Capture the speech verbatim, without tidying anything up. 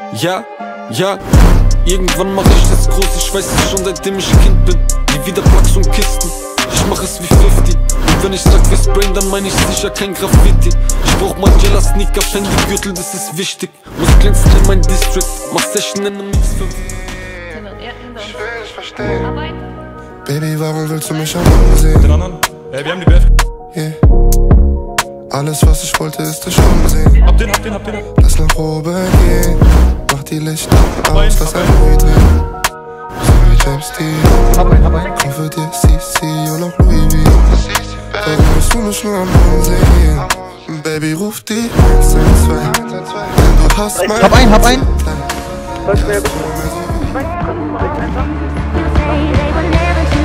Ja, ja, irgendwann mach ich das groß, ich weiß es schon seitdem ich Kind bin. Nie wieder Plugs und Kisten, ich mach es wie fünfzig. Und wenn ich sag wir sprayen, dann mein ich sicher kein Graffiti. Ich brauch Margiela Sneaker, Fendi Gürtel, das ist wichtig. Muss glänzen in mein District, mach Session in einem Mix fünf. Ich will nicht verstehen. Arbeit. Baby, warum willst du mich am Mann sehen? Den anderen? Ey, wir haben die B F. Yeah. Alles was ich wollte ist dich umsehen. Hab den, hab den, hab den. Lass nach oben gehen. Mach die Lichter aus, lass ein ein. Movie drehen. So wie James Dean. Hab ein, hab ein. Kaufe dir C C und auch Louis V. Warum willst du mich nur am Mann sehen? Baby, ruf die eins eins zwei. Denn du hast mein Hab ein, hab ein. Say they would never